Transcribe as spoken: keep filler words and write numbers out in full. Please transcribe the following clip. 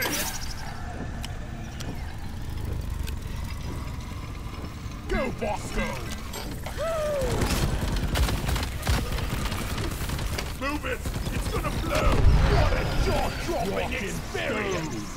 Go, Bosco! Move it! It's gonna blow! What a jaw-dropping experience!